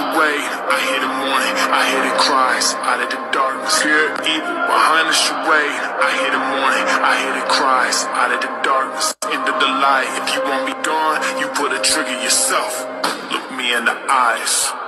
charade, I hear the morning, I hear the cries out of the darkness. Fear evil behind the charade, I hear the morning, I hear the cries out of the darkness. End of the light, if you want me gone, you pull the trigger yourself. Look me in the eyes.